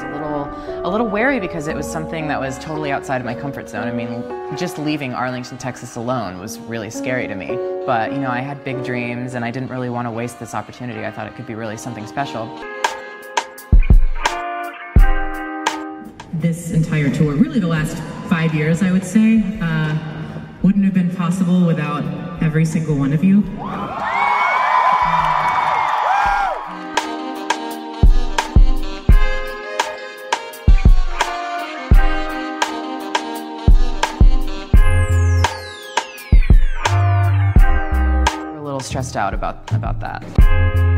a little wary because it was something that was totally outside of my comfort zone. I mean, just leaving Arlington, Texas alone was really scary to me. But, you know, I had big dreams and I didn't really want to waste this opportunity. I thought it could be really something special. This entire tour, really the last 5 years, I would say, wouldn't have been possible without every single one of you. We're a little stressed out about that.